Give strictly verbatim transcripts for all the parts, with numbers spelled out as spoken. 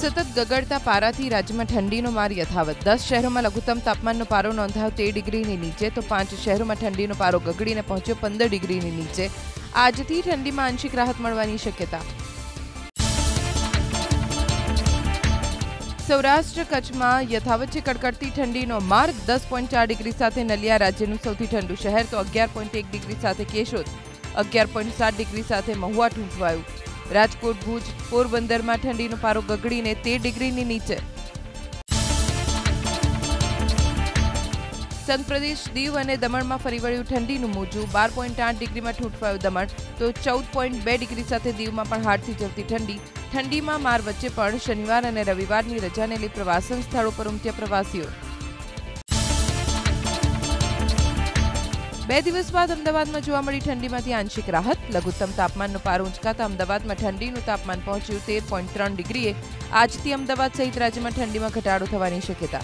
સતત ગગડતા પારાથી રાજ્યમાં ઠંડીનો માર યથાવત. દસ શહેરોમાં લઘુત્તમ તાપમાનનો પારો નોંધાયો તેર ડિગ્રીની નીચે, તો પાંચ શહેરોમાં ઠંડીનો પારો ગગડીને પહોંચ્યો પંદર ડિગ્રીની નીચે. આજથી ઠંડીમાં આંશિક રાહત મળવાની શક્યતા. સૌરાષ્ટ્ર કચ્છમાં યથાવત છે કડકડતી ઠંડીનો માર. દસ પોઈન્ટ ચાર ડિગ્રી સાથે નલિયા રાજ્યનું સૌથી ઠંડુ શહેર, તો અગિયાર પોઈન્ટ એક ડિગ્રી સાથે કેશોદ, અગિયાર પોઈન્ટ સાત ડિગ્રી સાથે મહુવા ઠૂંઠવાયું. રાજકોટ, ભુજ, પોરબંદરમાં ઠંડીનો પારો ગગડીને તેર ડિગ્રીની નીચે. સંઘ પ્રદેશ દીવ અને દમણમાં ફરી વળ્યું ઠંડીનું મોજું. બાર પોઈન્ટ આઠ ડિગ્રીમાં ઠૂંઠવાયું દમણ, તો ચૌદ પોઈન્ટ બે ડિગ્રી સાથે દીવમાં પણ હાડથી જવતી ઠંડી. ઠંડીમાં માર વચ્ચે પણ શનિવાર અને રવિવારની રજાને લઈ પ્રવાસન સ્થળો પર ઉમટ્યા પ્રવાસીઓ. બે દિવસ બાદ અમદાવાદમાં જોવા મળી ઠંડીમાંથી આંશિક રાહત. લઘુત્તમ તાપમાનનો પારો ઊંચકાતા અમદાવાદમાં ઠંડીનું તાપમાન પહોંચ્યું તેર પોઈન્ટ ત્રણ ડિગ્રીએ. આજથી અમદાવાદ સહિત રાજ્યમાં ઠંડીમાં ઘટાડો થવાની શક્યતા.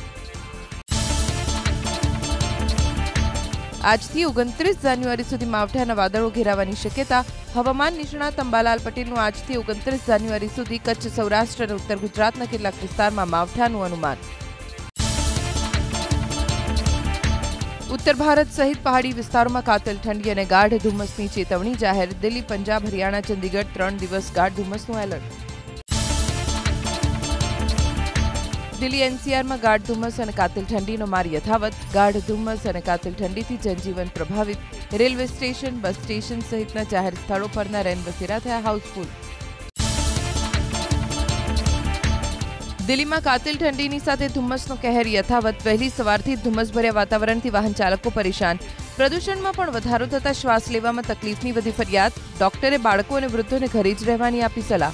આજથી ઓગણત્રીસ જાન્યુઆરી સુધી માવઠાના વાદળો ઘેરાવાની શક્યતા. હવામાન નિષ્ણાત અંબાલાલ પટેલનું આજથી ઓગણત્રીસ જાન્યુઆરી સુધી કચ્છ, સૌરાષ્ટ્ર અને ઉત્તર ગુજરાતના કેટલાક વિસ્તારમાં માવઠાનું અનુમાન. ઉત્તર ભારત સહિત પહાડી વિસ્તારોમાં કાતિલ ઠંડી અને ગાઢ ધુમ્મસની ચેતવણી જાહેર. દિલ્હી, પંજાબ, હરિયાણા, ચંદીગઢ ત્રણ દિવસ ગાઢ ધુમ્મસનું એલર્ટ. દિલ્હી એનસીઆરમાં ગાઢ ધુમ્મસ અને કાતિલ ઠંડીનો માર યથાવત. ગાઢ ધુમ્મસ અને કાતિલ ઠંડીથી જનજીવન પ્રભાવિત. રેલવે સ્ટેશન, બસ સ્ટેશન સહિતના જાહેર સ્થળો પરના રેનબસેરા થયા હાઉસફુલ. દિલ્હીમાં કાતિલ ઠંડીની સાથે ધુમ્મસનો કહેર યથાવત. વહેલી સવારથી ધુમ્મસભર્યા વાતાવરણથી વાહન ચાલકો પરેશાન. પ્રદૂષણમાં પણ વધારો થતા શ્વાસ લેવામાં તકલીફની વધી ફરિયાદ. ડોક્ટરે બાળકો અને વૃદ્ધોને ઘરે જ રહેવાની આપી સલાહ.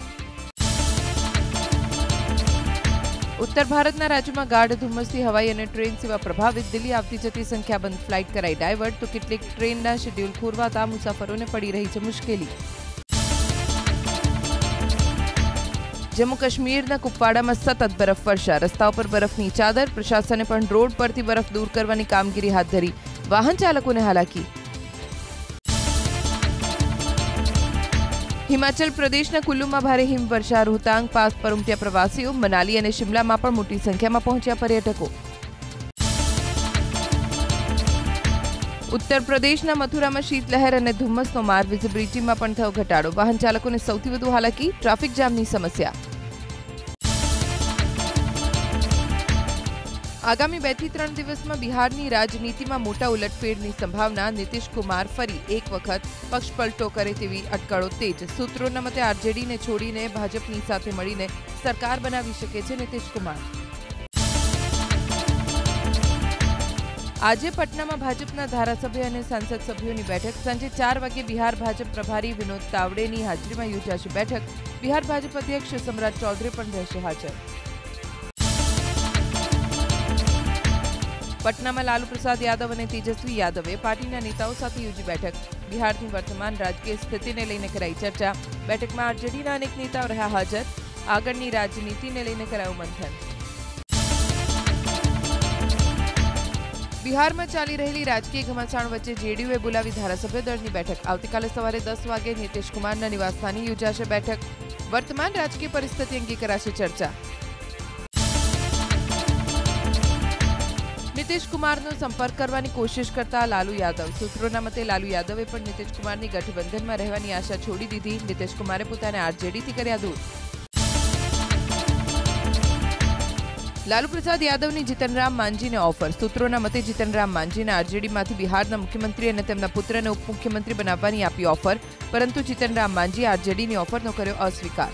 ઉત્તર ભારતના રાજ્યોમાં ગાઢ ધુમ્મસથી હવાઈ અને ટ્રેન સેવા પ્રભાવિત. દિલ્હી આવતી જતી સંખ્યાબંધ ફ્લાઇટ કરાઈ ડાયવર્ટ, તો કેટલીક ટ્રેનના શેડ્યુલ ખોરવાતા મુસાફરોને પડી રહી છે મુશ્કેલી. જમ્મુ કાશ્મીરના કુપવાડામાં સતત બરફવર્ષા. રસ્તાઓ પર બરફની ચાદર. પ્રશાસને પણ રોડ પરથી બરફ દૂર કરવાની કામગીરી હાથ ધરી. વાહન ચાલકોને હાલાકી. હિમાચલ પ્રદેશના કુલ્લુમાં ભારે હિમવર્ષા. રોહતાંગ પાસ પર ઉમટ્યા પ્રવાસીઓ. મનાલી અને શિમલામાં પણ મોટી સંખ્યામાં પહોંચ્યા પર્યટકો. ઉત્તર પ્રદેશના મથુરામાં શીતલહેર અને ધુમ્મસનો માર. વિઝિબિલિટીમાં પણ થયો ઘટાડો. વાહન ચાલકોને સૌથી વધુ હાલાકી. ટ્રાફિક જામની સમસ્યા. આગામી બે થી ત્રણ દિવસમાં બિહારની રાજનીતિમાં મોટા ઉલટફેરની સંભાવના. નીતિશ કુમાર ફરી એક વખત પક્ષપલટો કરે તેવી અટકળો તેજ. સૂત્રોના મતે આરજેડીને છોડીને ભાજપની સાથે મળીને સરકાર બનાવી શકે છે નીતિશ કુમાર. આજે પટનામાં ભાજપના ધારાસભ્ય અને સાંસદ સભ્યોની બેઠક. સાંજે ચાર વાગે બિહાર ભાજપ પ્રભારી વિનોદ તાવડેની હાજરીમાં યોજાશે બેઠક. બિહાર ભાજપ અધ્યક્ષ સમ્રાટ ચૌધરી પણ રહેશે હાજર. પટનામાં લાલુ પ્રસાદ યાદવ અને તેજસ્વી યાદવે પાર્ટીના નેતાઓ સાથે યોજી બેઠક. બિહારની વર્તમાન રાજકીય સ્થિતિને લઈને કરાઈ ચર્ચા. બેઠકમાં આરજેડીના અનેક નેતાઓ રહ્યા હાજર. આગળની રાજનીતિને લઈને કરાયું મંથન. બિહારમાં ચાલી રહેલી રાજકીય ઘમાસાણ વચ્ચે જેડીયુએ બોલાવી ધારાસભ્ય દળની બેઠક. આવતીકાલે સવારે દસ વાગે નીતિશ કુમારના નિવાસસ્થાને યોજાશે બેઠક. વર્તમાન રાજકીય પરિસ્થિતિ અંગે કરાશે ચર્ચા. નીતિશ કુમારનો સંપર્ક કરવાની કોશિશ કરતા લાલુ યાદવ. સૂત્રોના મતે લાલુ યાદવે પણ નીતિશ કુમારની ગઠબંધનમાં રહેવાની આશા છોડી દીધી. નીતિશ કુમારે પોતાને આરજેડીથી કર્યા દૂર. લાલુ પ્રસાદ યાદવની જીતનરામ માંઝીને ઓફર. સૂત્રોના મતે જીતનરામ માંઝીને આરજેડીમાંથી બિહારના મુખ્યમંત્રી અને તેમના પુત્રને ઉપમુખ્યમંત્રી બનાવવાની આપી ઓફર, પરંતુ જીતનરામ માંઝી આરજેડીની ઓફરનો કર્યો અસ્વીકાર.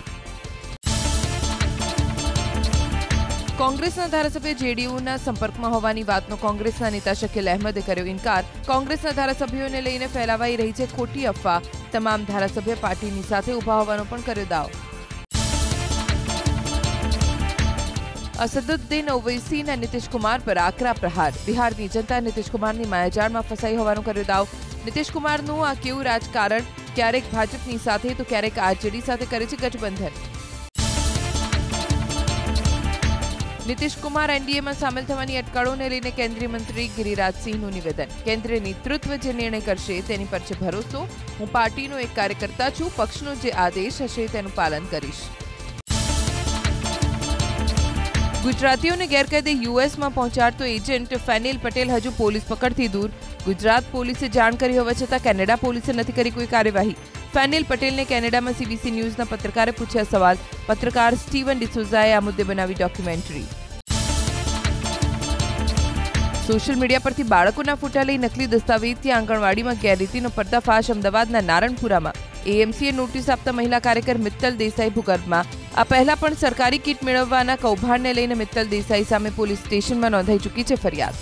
કોંગ્રેસના ધારાસભ્ય જેડીયુના સંપર્કમાં હોવાની વાતનો કોંગ્રેસના નેતા શકીલ અહેમદે કર્યો ઇનકાર. કોંગ્રેસના ધારાસભ્યોને લઈને ફેલાવાઈ રહી છે ખોટી અફવા. તમામ ધારાસભ્ય પાર્ટીની સાથે ઉભા હોવાનો પણ કર્યો દાવ. અસદુદ્દીન ઓવૈસીના નીતિશ કુમાર પર આકરા પ્રહાર. બિહારની જનતા નીતિશ કુમારની માયાજાળમાં ફસાઈ હોવાનો કર્યો દાવ. નીતિશ કુમારનું આ કેવું રાજકારણ. ક્યારેક ભાજપની સાથે તો ક્યારેક આરજેડી સાથે કરે છે ગઠબંધન. નીતિશ કુમાર એનડીએમાં સામેલ થવાની અટકળોને લઈને કેન્દ્રીય મંત્રી ગિરિરાજસિંહનું નિવેદન. કેન્દ્રીય નેતૃત્વ જે નિર્ણય કરશે તેની પર છે ભરોસો. હું પાર્ટીનો એક કાર્યકર્તા છું. પક્ષનો જે આદેશ હશે તેનું પાલન કરીશ. ગુજરાતીઓને ગેરકાયદે યુએસમાં પહોંચાડતો એજન્ટ ફેનિલ પટેલ હજુ પોલીસ પકડથી દૂર. ગુજરાત પોલીસે જાણ કરી હોવા છતાં કેનેડા પોલીસે નથી કરી કોઈ કાર્યવાહી. ફેનિલ પટેલને કેનેડામાં સીબીસી ન્યૂઝના પત્રકારે પૂછ્યા સવાલ. પત્રકાર સ્ટીવન ડિસોઝાએ આ મુદ્દે બનાવી ડોક્યુમેન્ટરી. સોશિયલ મીડિયા પરથી બાળકોના ફોટા લઈ નકલી દસ્તાવેજથી આંગણવાડીમાં ગેરરીતિનો પર્દાફાશ. અમદાવાદના નારણપુરામાં એએમસીએ નોટિસ આપતા મહિલા કાર્યકર મિત્તલ દેસાઈ ભૂગર્ભમાં. આ પહેલા પણ સરકારી કીટ મેળવવાના કૌભાંડને લઈને મિત્તલ દેસાઈ સામે પોલીસ સ્ટેશનમાં નોંધાઈ ચૂકી છે ફરિયાદ.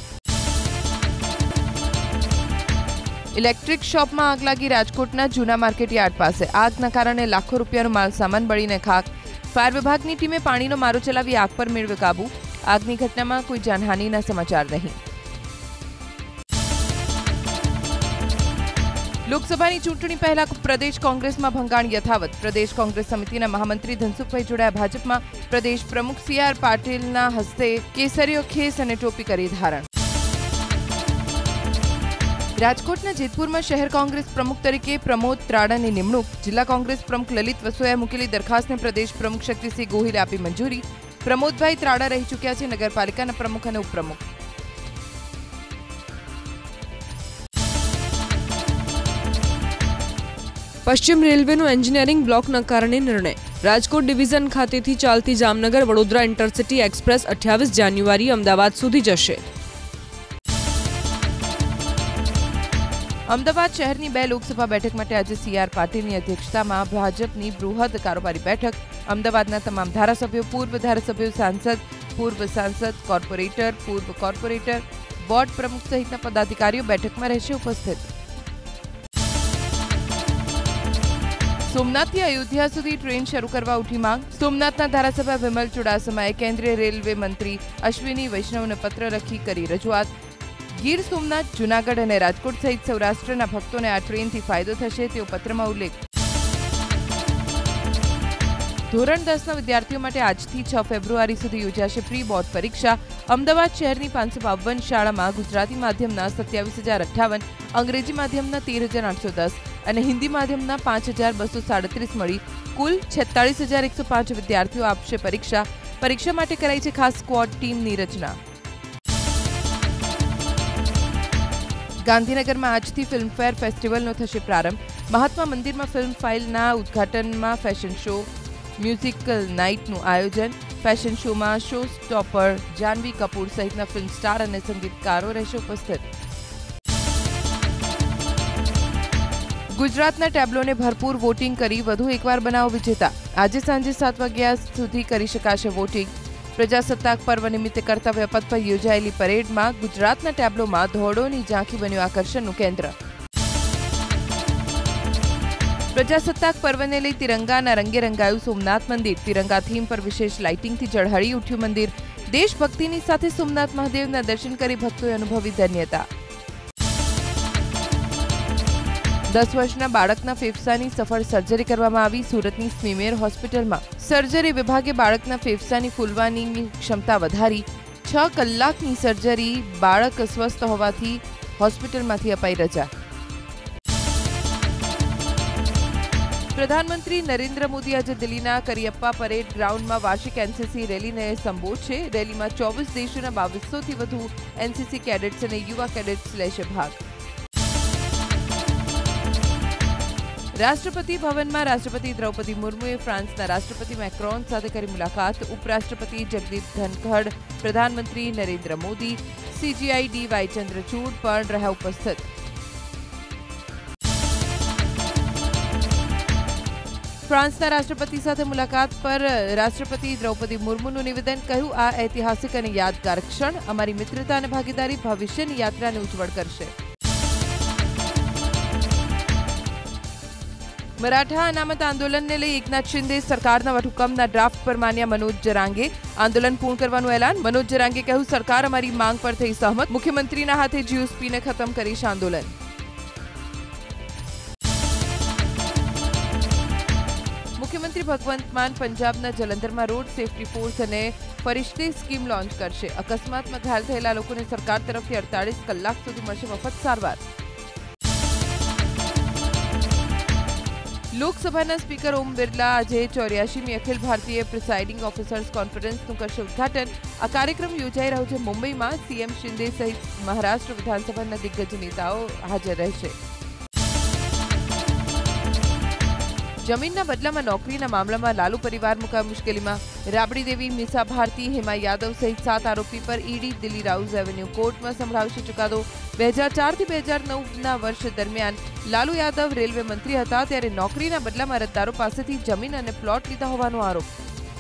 ઇલેક્ટ્રિક શોપમાં આગ લાગી રાજકોટના જૂના માર્કેટ યાર્ડ પાસે. આગના કારણે લાખો રૂપિયાનો માલ સામાન બળીને ખાક. ફાયર વિભાગની ટીમે પાણીનો મારો ચલાવી આગ પર મેળવ્યો કાબુ. આગની ઘટનામાં કોઈ જાનહાનિના સમાચાર નહીં. લોકસભાની ચૂંટણી પહેલા પ્રદેશ કોંગ્રેસમાં ભંગાણ યથાવત. પ્રદેશ કોંગ્રેસ સમિતિના મહામંત્રી ધનસુખભાઈ જોડાયા ભાજપમાં. પ્રદેશ પ્રમુખ સી આર પાટીલના હસ્તે કેસરીયો ખેસ અને ટોપી કરી ધારણ. રાજકોટના જેતપુરમાં શહેર કોંગ્રેસ પ્રમુખ તરીકે પ્રમોદ ત્રાડાની નિમણૂક. જિલ્લા કોંગ્રેસ પ્રમુખ લલિત વસોયાએ મૂકેલી દરખાસ્તને પ્રદેશ પ્રમુખ શક્તિસિંહ ગોહિલે આપી મંજૂરી. પ્રમોદભાઈ ત્રાડા રહી ચૂક્યા છે નગરપાલિકાના પ્રમુખ અને ઉપપ્રમુખ. પશ્ચિમ રેલવેનો એન્જિનિયરિંગ બ્લોકના કારણે નિર્ણય. રાજકોટ ડિવિઝન ખાતેથી ચાલતી જામનગર વડોદરા ઇન્ટરસિટી એક્સપ્રેસ અઠ્યાવીસ જાન્યુઆરી અમદાવાદ સુધી જશે. અમદાવાદ શહેરની બે લોકસભા બેઠક માટે આજે સી આર પાટીલની અધ્યક્ષતામાં ભાજપની બૃહદ કારોબારી બેઠક. અમદાવાદના તમામ ધારાસભ્યો, પૂર્વ ધારાસભ્યો, સાંસદ, પૂર્વ સાંસદ, કોર્પોરેટર, પૂર્વ કોર્પોરેટર, બોર્ડ પ્રમુખ સહિતના પદાધિકારીઓ બેઠકમાં રહેશે ઉપસ્થિત. સોમનાથથી અયોધ્યા સુધી ટ્રેન શરૂ કરવા ઉઠી માંગ. સોમનાથના ધારાસભ્ય વિમલ ચુડાસમાએ કેન્દ્રીય રેલવે મંત્રી અશ્વિની વૈષ્ણવને પત્ર લખી કરી રજૂઆત. ગીર સોમનાથ, જૂનાગઢ અને રાજકોટ સહિત સૌરાષ્ટ્રના ભક્તોને આ ટ્રેનથી ફાયદો થશે તેવો પત્રમાં ઉલ્લેખ. ધોરણ દસના વિદ્યાર્થીઓ માટે આજથી છ ફેબ્રુઆરી સુધી યોજાશે પ્રી બોર્ડ પરીક્ષા. અમદાવાદ શહેરની પાંચસો બાવન શાળામાં ગુજરાતી માધ્યમના સત્યાવીસ હજાર અઠ્ઠાવન, અંગ્રેજી માધ્યમના તેર હજાર આઠસો દસ અને હિન્દી માધ્યમના પાંચ હજાર બસો સાડત્રીસ મળી કુલ છેતાળીસ હજાર એકસો પાંચ વિદ્યાર્થીઓ આપશે પરીક્ષા. પરીક્ષા માટે કરાઈ છે ખાસ સ્ક્વોડ ટીમની રચના. ગાંધીનગરમાં આજથી ફિલ્મફેર ફેસ્ટિવલનો થશે પ્રારંભ. મહાત્મા મંદિરમાં ફિલ્મ ફાઇલના ઉદ્ઘાટનમાં ફેશન શો, મ્યુઝિકલ નાઇટનું આયોજન. ફેશન શોમાં શો સ્ટોપર જાહ્નવી કપૂર સહિતના ફિલ્મ સ્ટાર અને સંગીતકારો રહેશે ઉપસ્થિત. ગુજરાતના ટેબ્લોને ભરપૂર વોટિંગ કરી વધુ એકવાર બનાવો વિજેતા. આજે સાંજે સાત વાગ્યા સુધી કરી શકાશે વોટિંગ. પ્રજાસત્તાક પર્વ નિમિત્તે કર્તવ્ય પથ પર યોજાયેલી પરેડમાં ગુજરાતના ટેબ્લોમાં ધોરડોની ઝાંખી બન્યું આકર્ષણનું કેન્દ્ર. પ્રજાસત્તાક પર્વને લઈ તિરંગાના રંગે રંગાયું સોમનાથ મંદિર. તિરંગા થીમ પર વિશેષ લાઇટિંગથી ઝળહળી ઉઠ્યું મંદિર. દેશભક્તિની સાથે સોમનાથ મહાદેવના દર્શન કરી ભક્તોએ અનુભવી ધન્યતા. દસ વર્ષના બાળકના ફેફસાની સફળ સર્જરી કરવામાં આવી. સુરતની સ્મીમેર હોસ્પિટલમાં સર્જરી વિભાગે બાળકના ફેફસાની ફૂલવાની ક્ષમતા વધારી. છ કલાકની સર્જરી. બાળક સ્વસ્થ હોવાથી હોસ્પિટલમાંથી અપાઈ રજા. પ્રધાનમંત્રી નરેન્દ્ર મોદી આજે દિલ્હીના કરિયપ્પા પરેડ ગ્રાઉન્ડમાં વાર્ષિક એનસીસી રેલીને સંબોધશે. રેલીમાં ચોવીસ દેશોના બાવીસોથી વધુ એનસીસી કેડેટ્સ અને યુવા કેડેટ્સ લેશે ભાગ. રાષ્ટ્રપતિ ભવનમાં રાષ્ટ્રપતિ દ્રૌપદી મુર્મુએ ફ્રાન્સના રાષ્ટ્રપતિ મેક્રોન સાથે કરી મુલાકાત. ઉપરાષ્ટ્રપતિ જગદીપ ધનખડ, પ્રધાનમંત્રી Narendra Modi, CJI D Y Chandrachud પણ રહ્યા ઉપસ્થિત. ફ્રાન્સના રાષ્ટ્રપતિ સાથે મુલાકાત પર રાષ્ટ્રપતિ દ્રૌપદી મુર્મુનું નિવેદન. કહ્યું, આ ઐતિહાસિક અને યાદગાર ક્ષણ અમારી મિત્રતા અને ભાગીદારી ભવિષ્યની યાત્રાને ઉજ્જવળ કરશે. મરાઠા અનામત આંદોલનને લઈ એકનાથ શિંદે સરકારના વટહુકમના ડ્રાફ્ટ પર માન્યા મનોજ જરાંગે. આંદોલન પૂર્ણ કરવાનું એલાન. મનોજ જરાંગે કહ્યું, સરકાર અમારી માંગ પર થઈ સહમત. મુખ્યમંત્રીના હાથે જીઓસ્પીને ખતમ કરીશ આંદોલન. મુખ્યમંત્રી ભગવંત માન પંજાબના જલંધરમાં રોડ સેફટી ફોર્સ અને ફરિશ્તે સ્કીમ લોન્ચ કરશે. અકસ્માતમાં ઘાયલ થયેલા લોકોને સરકાર તરફથી અડતાલીસ કલાક સુધી મળશે મફત સારવાર. લોકસભાના સ્પીકર ઓમ બિરલા આજે ચોર્યાસીમી અખિલ ભારતીય પ્રિસાઇડિંગ ઓફિસર્સ કોન્ફરન્સનું કરશે ઉદઘાટન। આ કાર્યક્રમ યોજાઈ રહ્યો છે મુંબઈમાં। સીએમ શિંદે સહિત મહારાષ્ટ્ર વિધાનસભાના દિગ્ગજ નેતાઓ હાજર રહેશે। જમીનના બદલામાં નોકરીના મામલામાં લાલુ પરિવાર મુકાયો મુશ્કેલીમાં। રાબડી દેવી, મીસા ભારતી, હેમા યાદવ સહિત સાત આરોપી પર ઈડી દિલ્હી રાઉઝ એવન્યુ કોર્ટમાં સંભળાવશે ચુકાદો। બે હજાર ચારથી બે હજાર નવના વર્ષ દરમિયાન લાલુ યાદવ રેલવે મંત્રી હતા ત્યારે નોકરીના બદલામાં અરજદારો પાસેથી જમીન અને પ્લોટ લીધા હોવાનો આરોપ।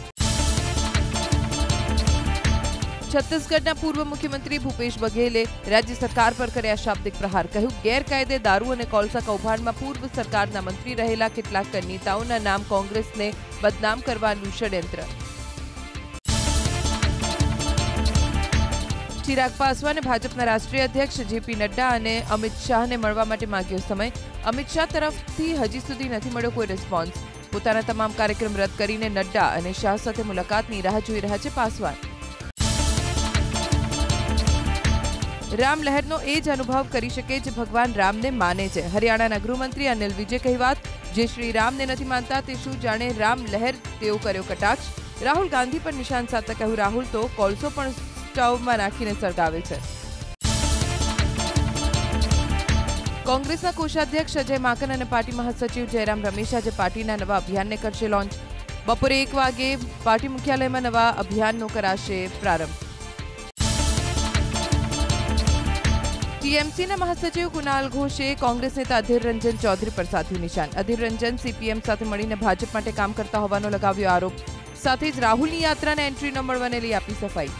છત્તીસગઢના પૂર્વ મુખ્યમંત્રી ભૂપેશ બઘેલે રાજ્ય સરકાર પર કર્યા શાબ્દિક પ્રહાર। કહ્યું, ગેરકાયદે દારૂ અને કોલસા કૌભાંડમાં પૂર્વ સરકારના મંત્રી રહેલા કેટલાક નેતાઓના નામ કોંગ્રેસને બદનામ કરવાનું ષડયંત્ર। ચિરાગ પાસવાને ભાજપના રાષ્ટ્રીય અધ્યક્ષ જેપી નડ્ડા અને અમિત શાહને મળવા માટે માંગ્યો સમય। અમિત શાહ તરફથી હજી સુધી નથી મળ્યો કોઈ રિસ્પોન્સ। પોતાના તમામ કાર્યક્રમ રદ કરીને નડ્ડા અને શાહ સાથે મુલાકાતની રાહ જોઈ રહ્યા છે પાસવાન। રામ લહેરનો એ જ અનુભવ કરી શકે જે ભગવાન રામને માને છે। હરિયાણાના ગૃહમંત્રી અનિલ વિજે કહી વાત, જે શ્રી રામને નથી માનતા તે શું જાણે રામ લહેર, તેઓ કર્યો કટાક્ષ। રાહુલ ગાંધી પર નિશાન સાધતા કહ્યું, રાહુલ તો કોલસો પણ સ્ટવમાં નાખીને સળગાવે છે। કોંગ્રેસના કોષાધ્યક્ષ અજય માકન અને પાર્ટી મહાસચિવ જયરામ રમેશ આજે પાર્ટીના નવા અભિયાનને કરશે લોન્ચ। બપોરે એક વાગે પાર્ટી મુખ્યાલયમાં નવા અભિયાનનો કરાશે પ્રારંભ। ટીએમસીના મહાસચિવ કુનાલ ઘોષે કોંગ્રેસ નેતા અધીર રંજન ચૌધરી પર સાધ્યું નિશાન। અધીર રંજન સીપીએમ સાથે મળીને ભાજપ માટે કામ કરતા હોવાનો લગાવ્યો આરોપ। સાથે જ રાહુલની યાત્રાને એન્ટ્રી ન મળવાને લઈ આપી સફાઈ।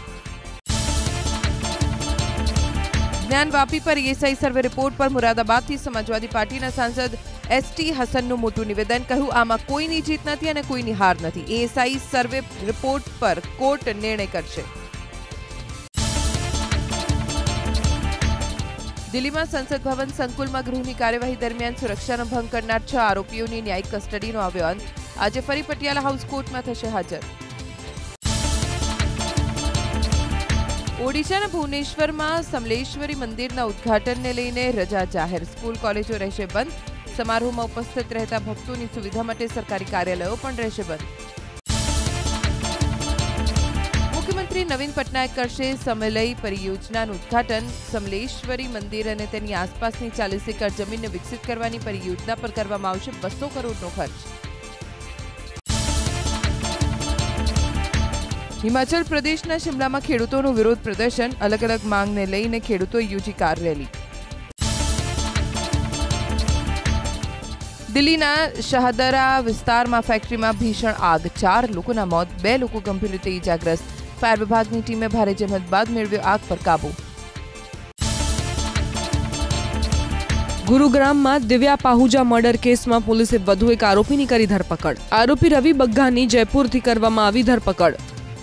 જ્ઞાન વાપી પર ઈએસઆઈ સર્વે રિપોર્ટ પર મુરાદાબાદથી સમાજવાદી પાર્ટીના સાંસદ એસટી હસનનું મોટું નિવેદન। કહ્યું, આમાં કોઈની જીત નથી અને કોઈની હાર નથી। ઈએસઆઈ સર્વે રિપોર્ટ પર કોર્ટ નિર્ણય કરશે। દિલ્હીમાં સંસદ ભવન સંકુલમાં ગૃહની કાર્યવાહી દરમિયાન સુરક્ષાનો ભંગ કરનાર છ આરોપીઓની ન્યાયિક કસ્ટડીનો આવ્યો અંત। આજે ફરી પટિયાલા હાઉસ કોર્ટમાં થશે હાજર। ઓડિશાના ભુવનેશ્વરમાં સમલેશ્વરી મંદિરના ઉદ્ઘાટનને લઈને રજા જાહેર। સ્કૂલ કોલેજો રહેશે બંધ। સમારોહમાં ઉપસ્થિત રહેતા ભક્તોની સુવિધા માટે સરકારી કાર્યાલયો પણ રહેશે બંધ। મુખ્યમંત્રી નવીન પટનાયક કરશે સમલઈ પરિયોજનાનું ઉદ્ઘાટન। સમલેશ્વરી મંદિર અને તેની આસપાસની ચાલીસ એકર જમીનને વિકસિત કરવાની પરિયોજના પર કરવામાં આવશે બસો કરોડનો ખર્ચ। હિમાચલ પ્રદેશના શિમલામાં ખેડૂતોનું વિરોધ પ્રદર્શન। અલગ અલગ માંગને લઈને ખેડૂતોએ યોજી કાર રેલી। દિલ્હીના શાહદરા વિસ્તારમાં ફેક્ટરીમાં ભીષણ આગ, ચાર લોકોના મોત, બે લોકો ગંભીર રીતે ઇજાગ્રસ્ત। ફાયર વિભાગની ટીમે ભારે જહેમત બાદ મેળવ્યો આગ પર કાબુ। ગુરુગ્રામમાં દિવ્યા પાહુજા મર્ડર કેસમાં પોલીસે વધુ એક આરોપીની કરી ધરપકડ। આરોપી રવિ બગ્ગાની જયપુરથી કરવામાં આવી ધરપકડ।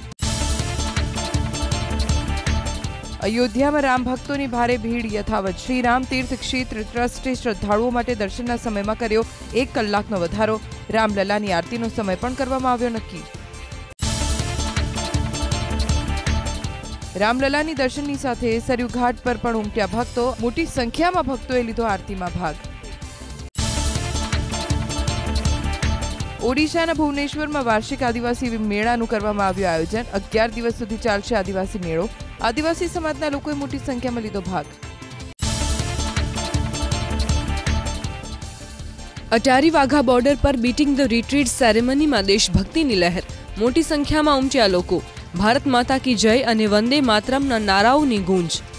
અયોધ્યામાં રામ ભક્તોની ભારે ભીડ યથાવત। શ્રી રામ તીર્થ ક્ષેત્ર ટ્રસ્ટે શ્રદ્ધાળુઓ માટે દર્શનના સમયમાં કર્યો એક કલાકનો વધારો। રામલલાની આરતીનો સમય પણ કરવામાં આવ્યો નક્કી। રામલલાની દર્શનની સાથે સરયુ ઘાટ પર પણ ઉમટ્યા ભક્તો। મોટી સંખ્યામાં ભક્તોએ લીધો આરતીમાં ભાગ। ઓડિશાના ભુવનેશ્વરમાં વાર્ષિક આદિવાસી મેળાનું કરવામાં આવ્યું આયોજન। અગિયાર દિવસ સુધી ચાલશે આદિવાસી મેળો। આદિવાસી સમાજના લોકોએ મોટી સંખ્યામાં લીધો ભાગ। અટારી વાઘા બોર્ડર પર બીટિંગ ધ રિટ્રીટ સેરેમનીમાં દેશભક્તિની લહેર। મોટી સંખ્યામાં ઉમટ્યા લોકો। ભારત માતા કી જય અને વંદે માતરમના નારાઓની ગૂંજ।